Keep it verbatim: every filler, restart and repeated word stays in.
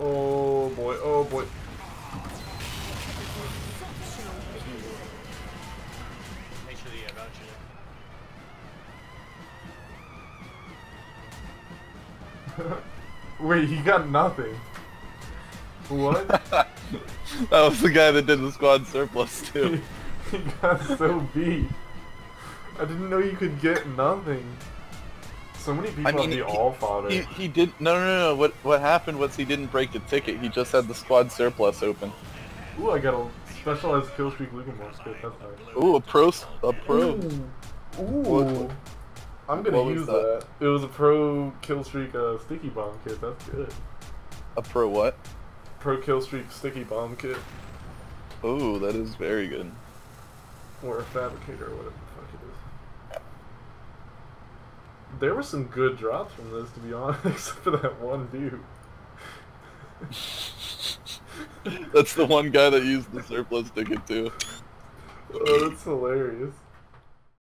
Oh boy, oh boy. Make sure that you have voucher. Wait, he got nothing. What? That was the guy that did the squad surplus too. He, he got so beat. I didn't know you could get nothing. So many people I mean, have the he, all fodder. he he did no no no. What what happened was he didn't break the ticket. He just had the squad surplus open. Ooh, I got a specialized kill streak Lucan Morse kit. That's nice. Ooh, a pro a pro. Ooh. Ooh. What- I'm gonna what was use that? that? It was a pro kill streak uh, sticky bomb kit. That's good. A pro what? Pro kill streak sticky bomb kit. Ooh, that is very good. Or a fabricator or whatever the fuck it is. There were some good drops from this, to be honest, except for that one dude. That's the one guy that used the surplus ticket too. Oh, that's hilarious.